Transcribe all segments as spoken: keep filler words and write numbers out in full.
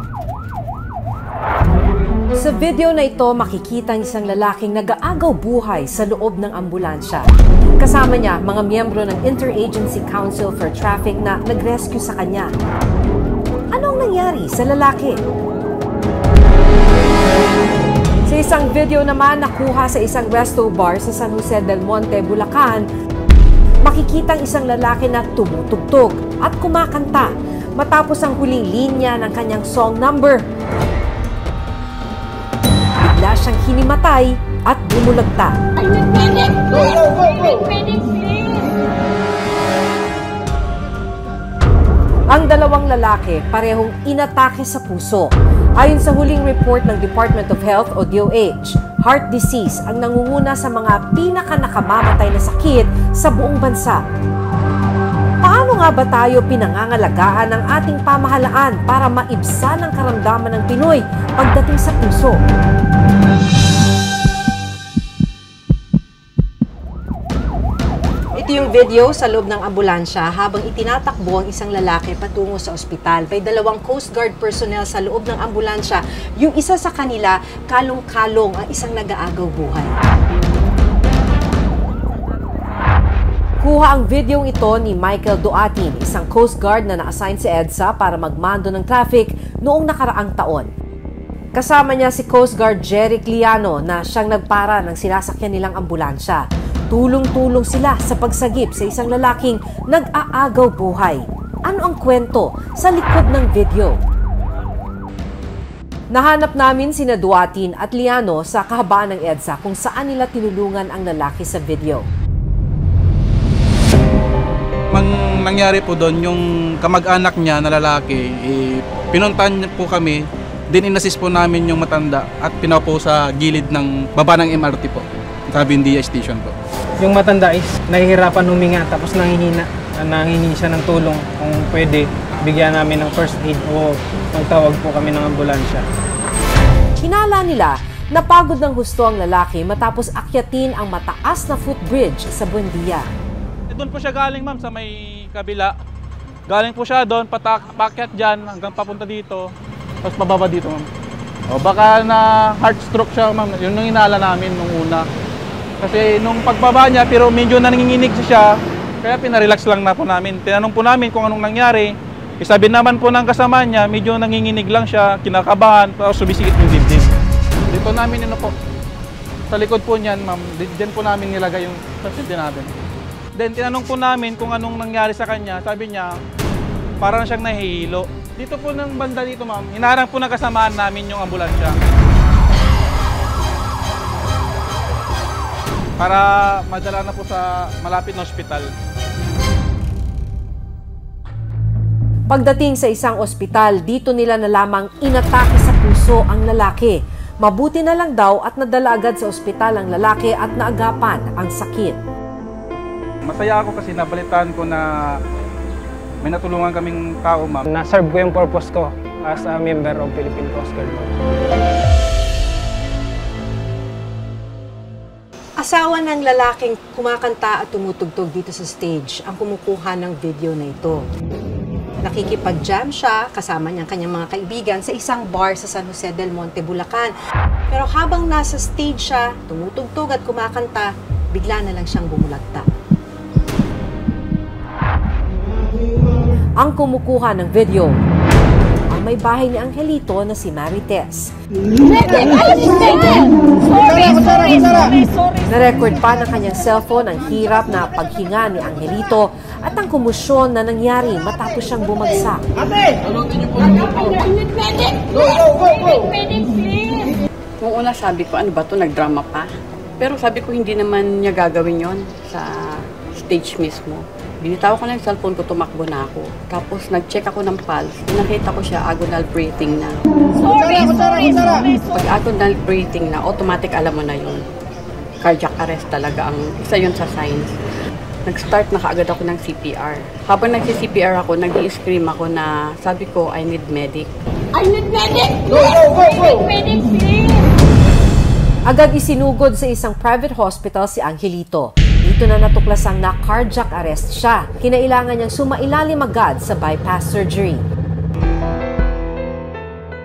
Sa video na ito, makikita ang isang lalaking nag-aagaw buhay sa loob ng ambulansya. Kasama niya mga miyembro ng Interagency Council for Traffic na nag-rescue sa kanya. Anong nangyari sa lalaki? Sa isang video naman nakuha sa isang resto bar sa San Jose del Monte, Bulacan, makikita ang isang lalaki na tumutugtog at kumakanta matapos ang huling linya ng kanyang song number. Bigla siyang hinimatay at bumulagta. I need medic! Go, go, go, go! I need medic, please! Ang dalawang lalaki parehong inatake sa puso. Ayon sa huling report ng Department of Health o D O H, heart disease ang nangunguna sa mga pinaka-nakamamatay na sakit sa buong bansa. Paano nga ba tayo pinangangalagaan ng ating pamahalaan para maibsan ang karamdaman ng Pinoy pagdating sa puso? Ito yung video sa loob ng ambulansya habang itinatakbo ang isang lalaki patungo sa ospital. May dalawang Coast Guard personnel sa loob ng ambulansya. Yung isa sa kanila, kalong-kalong ang isang nag-aagaw buhay. Kuha ang videong ito ni Michael Duatin, isang Coast Guard na na-assign si EDSA para magmando ng traffic noong nakaraang taon. Kasama niya si Coast Guard Jeric Liano na siyang nagpara ng sinasakyan nilang ambulansya. Tulong-tulong sila sa pagsagip sa isang lalaking nag-aagaw buhay. Ano ang kwento sa likod ng video? Nahanap namin sina Duatin at Liano sa kahabaan ng EDSA kung saan nila tinulungan ang lalaki sa video. Mang nangyari po doon, yung kamag-anak niya na lalaki, eh, pinuntahan po kami, din inassist po namin yung matanda at pinaupo sa gilid ng baba ng M R T po, sa Bindia Station po. Yung matanda is nahihirapan huminga tapos nanghihina, nanghihingi siya ng tulong kung pwede bigyan namin ng first aid o magtawag po kami ng ambulansya. Hinala nila napagod ng husto ang lalaki matapos akyatin ang mataas na footbridge sa Buendia. Doon po siya galing, ma'am, sa may kabila. Galing po siya doon, patak, pakyat dyan hanggang papunta dito, tapos pababa dito, ma'am. O baka na heart stroke siya, ma'am. Yun ang inala namin nung una. Kasi nung pagbaba niya, pero medyo nanginginig siya, kaya pinarelax lang na po namin. Tinanong po namin kung anong nangyari. Isabi naman po ng kasama niya, medyo nanginginig lang siya, kinakabahan, tapos sumisikip yung dibdib. Dito namin ino po. Sa likod po niyan, ma'am, dyan po namin nilagay yung pasyente natin. Then tinanong po namin kung anong nangyari sa kanya. Sabi niya, parang siyang nahihilo. Dito po ng banda dito, ma'am, hinarang po ng kasamaan namin yung ambulansya. Para madala na po sa malapit na ospital. Pagdating sa isang ospital, dito nila nalamang inatake sa puso ang lalaki. Mabuti na lang daw at nadala agad sa ospital ang lalaki at naagapan ang sakit. Masaya ako kasi nabalitaan ko na may natulungan kaming tao, ma'am. Na-serve ko yung purpose ko as a member of Philippine Coast Guard. Asawa ng lalaking kumakanta at tumutugtog dito sa stage ang kumukuha ng video na ito. Nakikipag-jam siya kasama niyang kanyang mga kaibigan sa isang bar sa San Jose del Monte, Bulacan. Pero habang nasa stage siya, tumutugtog at kumakanta, bigla na lang siyang bumulagta. Ang kumukuha ng video, ang may bahay ni Angelito na si Marites. Sorry, sorry, sorry, sorry. Na-record pa ng kanyang cellphone ang hirap na paghinga ni Angelito at ang kumusyon na nangyari matapos siyang bumagsak. Ate! I need medic! Go, go, go, go! I need medic, please! Noong una sabi ko, ano ba to, nagdrama pa? Pero sabi ko, hindi naman niya gagawin yon sa stage mismo. Binitaw ko na yung cellphone ko, tumakbo na ako. Tapos nag-check ako ng pulse. Nakita ko siya agonal breathing na. Sorry, sorry, sorry, sorry. Pag agonal breathing na, automatic alam mo na yun. Cardiac arrest talaga ang isa yun sa signs. Nag-start na kaagad ako ng C P R. Habang nag-C P R ako, nag-i-scream ako na sabi ko, I need medic. I need medic! Go, go, go, go! I need medic, please! Agad isinugod sa isang private hospital si Angelito. Dito na natuklasang na cardiac arrest siya. Kinailangan niyang sumailalim agad sa bypass surgery.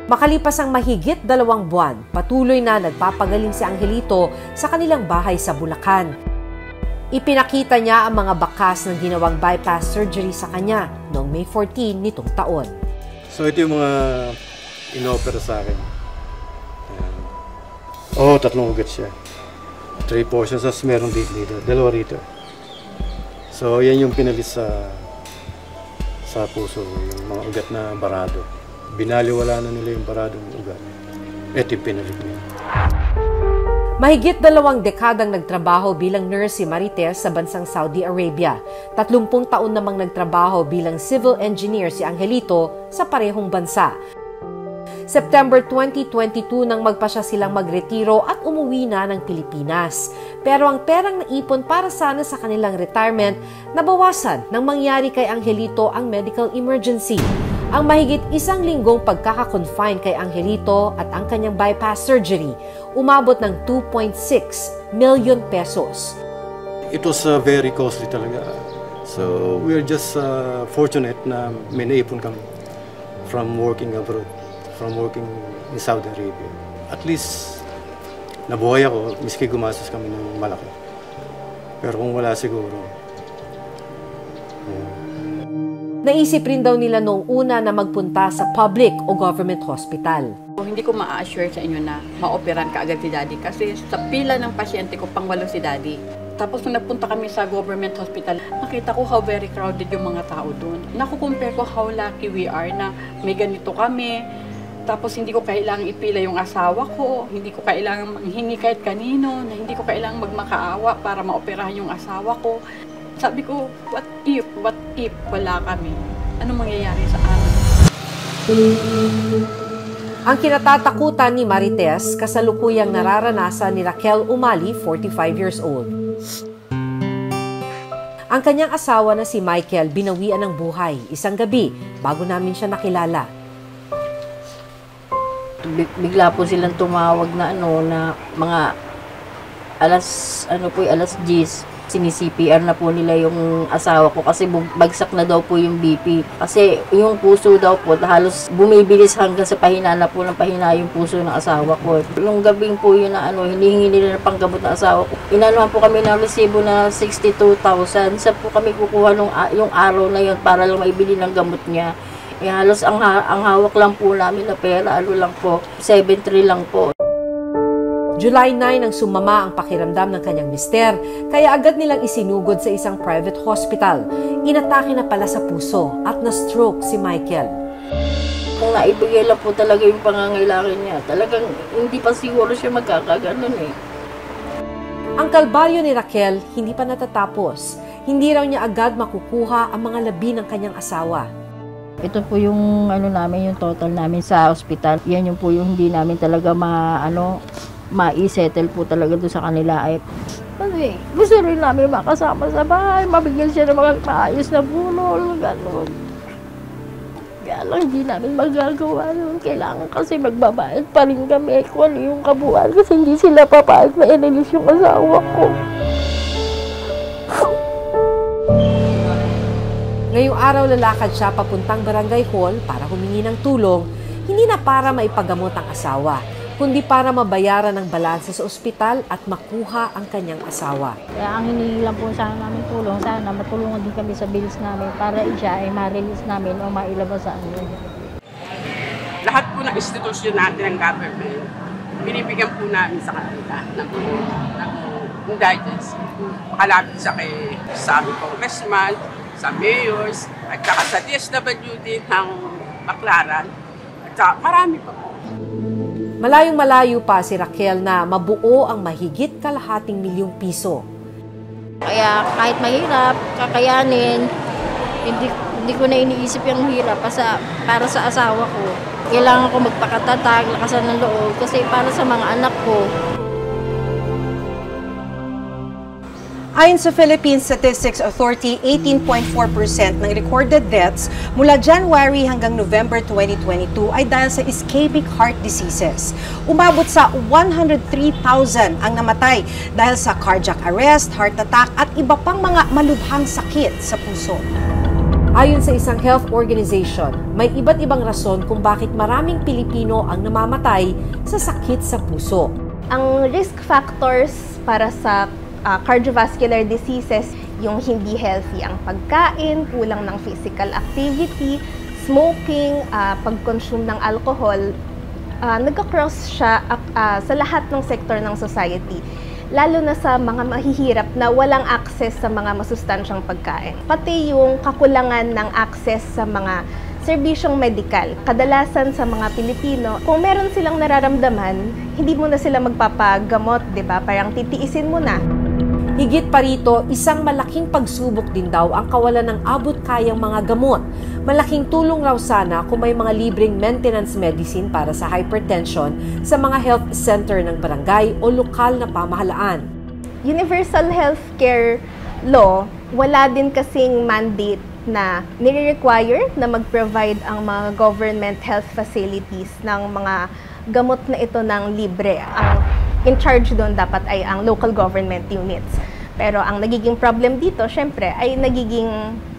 Makalipas ang mahigit dalawang buwan, patuloy na nagpapagaling si Angelito sa kanilang bahay sa Bulacan. Ipinakita niya ang mga bakas ng ginawang bypass surgery sa kanya noong May fourteen nitong taon. So ito yung mga inopera sa akin. Ayan. Oh, tatlong ugat siya. Three portions, as meron dito, dito, dalawa rito. So yan yung pinalis sa sa puso, yung mga ugat na barado. Binaliwala na nila yung baradong ugat. Ito yung pinalit niya. Mahigit dalawang dekadang nagtrabaho bilang nurse si Marites sa bansang Saudi Arabia. Tatlumpung taon namang nagtrabaho bilang civil engineer si Angelito sa parehong bansa. September twenty twenty-two nang magpasya silang magretiro at umuwi na ng Pilipinas. Pero ang perang naipon para sana sa kanilang retirement, nabawasan nang mangyari kay Angelito ang medical emergency. Ang mahigit isang linggong pagkaka-confine kay Angelito at ang kanyang bypass surgery, umabot ng two point six million pesos. It was uh, very costly talaga. So we are just uh, fortunate na may naipon kami from working abroad, from working in Saudi Arabia. At least nabuhay ako, miski gumastos kami ng malaki. Pero kung wala siguro, yeah. Naisip rin daw nila noong una na magpunta sa public o government hospital. Hindi ko ma-assure sa inyo na ma-operan ka agad si Daddy kasi sa pila ng pasyente ko pangwalo si Daddy. Tapos nung nagpunta kami sa government hospital, nakita ko how very crowded yung mga tao doon. Nakukumpare ko how lucky we are na may ganito kami. Tapos hindi ko kailangang ipila yung asawa ko, hindi ko kailangang manghingi kahit kanino, na hindi ko kailangang magmakaawa para maoperahan yung asawa ko. Sabi ko, what if, what if wala kami? Ano mangyayari sa amin? Ang kinatatakutan ni Marites, kasalukuyang nararanasan ni Raquel Umali, forty-five years old. Ang kanyang asawa na si Michael binawian ng buhay isang gabi bago namin siya nakilala. Bigla po silang tumawag na ano na mga alas ano po alas diyes. Sini-C P R na po nila yung asawa ko kasi bagsak na daw po yung B P. Kasi yung puso daw po halos bumibilis hanggang sa pahina na po ng pahina yung puso ng asawa ko. Yung gabing po yun na ano, hinihingi nila ng panggamot ng asawa ko. Inanuhan po kami ng resibo na sixty-two thousand. Sa po kami kukuha nung, yung araw na yun para lang maibili ng gamot niya. Eh, halos ang, ang hawak lang po namin na pera, ano lang po, seven three lang po. July nine nang sumama ang pakiramdam ng kanyang mister, kaya agad nilang isinugod sa isang private hospital. Inatake na pala sa puso at na-stroke si Michael. Kung naibigay lang po talaga yung pangangailangan niya, talagang hindi pa siguro siya magkakaganon eh. Ang kalbaryo ni Raquel hindi pa natatapos. Hindi raw niya agad makukuha ang mga labi ng kanyang asawa. Ito po yung ano namin, yung total namin sa ospital. Yan yung po yung hindi namin talaga ma ano ma-i-settle po talaga doon sa kanila ay kasi gusto rin namin makasama sa bahay, mabigyan siya ng mga maayos na bulol, gano'n. Kaya lang hindi namin magagawa yun. Kailangan kasi magbabayad pa rin kami kung ano yung kabuuan kasi hindi sila papayag na i-release yung asawa ko. Ngayong araw lalakad siya papuntang barangay hall para humingi ng tulong, hindi na para maipagamot ang asawa, kundi para mabayaran ang balanse sa ospital at makuha ang kanyang asawa. Kaya ang hinihingi lang po sana namin tulong, sana matulungan din kami sa bills namin para siya ay ma-release namin o mailabas sa amin. Lahat po ng institusyon natin ng government, binibigyan po namin sa kanila ng, ng indulgence. Makalapit siya kay sa aming congressman, sa mayors, at saka sa D S W D ng Baclaran, at saka marami pa po. Malayong malayo pa si Raquel na mabuo ang mahigit kalahating milyong piso. Kaya kahit mahirap, kakayanin, hindi, hindi ko na iniisip yung hirap para, para sa asawa ko. Kailangan ko magpakatatag, lakasan ng loob kasi para sa mga anak ko. Ayon sa Philippine Statistics Authority, eighteen point four percent ng recorded deaths mula January hanggang November twenty twenty-two ay dahil sa ischemic heart diseases. Umabot sa one hundred three thousand ang namatay dahil sa cardiac arrest, heart attack at iba pang mga malubhang sakit sa puso. Ayon sa isang health organization, may iba't ibang rason kung bakit maraming Pilipino ang namamatay sa sakit sa puso. Ang risk factors para sa uh, cardiovascular diseases, yung hindi healthy ang pagkain, kulang ng physical activity, smoking, uh, pag-consume ng alcohol, uh, nagka-cross siya uh, sa lahat ng sektor ng society. Lalo na sa mga mahihirap na walang access sa mga masustansyang pagkain. Pati yung kakulangan ng access sa mga serbisyong medikal. Kadalasan sa mga Pilipino, kung meron silang nararamdaman, hindi mo na sila magpapagamot, di ba? Parang titiisin mo na. Higit pa rito, isang malaking pagsubok din daw ang kawalan ng abot-kayang mga gamot. Malaking tulong raw sana kung may mga libreng maintenance medicine para sa hypertension sa mga health center ng barangay o lokal na pamahalaan. Universal Healthcare Law, wala din kasing mandate na nire-require na mag-provide ang mga government health facilities ng mga gamot na ito ng libre. Ang in charge doon dapat ay ang local government units. Pero ang nagiging problem dito, syempre, ay nagiging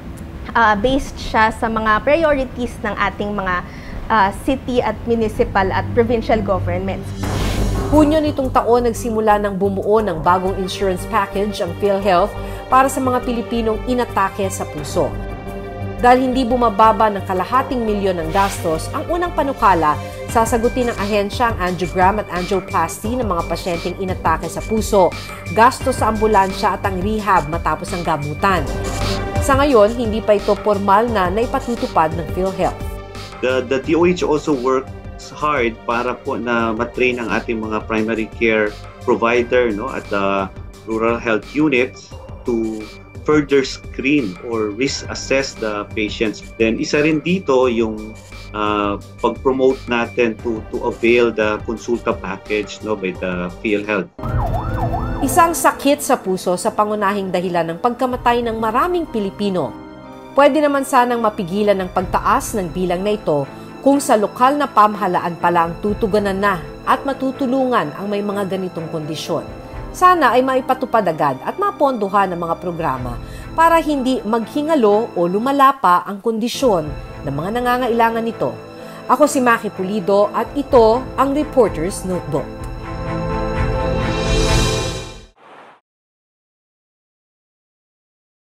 uh, based siya sa mga priorities ng ating mga uh, city at municipal at provincial governments. Hunyo nitong taon nagsimula ng bumuo ng bagong insurance package ang PhilHealth para sa mga Pilipinong inatake sa puso. Dahil hindi bumababa ng kalahating milyon ng gastos, ang unang panukala, sasagutin ng ahensya ang angiogram at angioplasty ng mga pasyenteng inatake sa puso, gastos sa ambulansya at ang rehab matapos ang gamutan. Sa ngayon, hindi pa ito formal na naipatutupad ng PhilHealth. The, the D O H also works hard para po na matrain ang ating mga primary care provider, no, at the rural health units to further screen or risk assess the patients. Then isa rin dito yung uh, pag-promote natin to to avail the consulta package, no, by the PhilHealth. Isang sakit sa puso sa pangunahing dahilan ng pagkamatay ng maraming Pilipino. Pwede naman sanang mapigilan ng pagtaas ng bilang na ito kung sa lokal na pamahalaan pala ang tutugunan na at matutulungan ang may mga ganitong kondisyon. Sana ay maipatupad agad at mapondohan ang mga programa para hindi maghingalo o lumala pa ang kondisyon ng mga nangangailangan nito. Ako si Maki Pulido at ito ang Reporter's Notebook.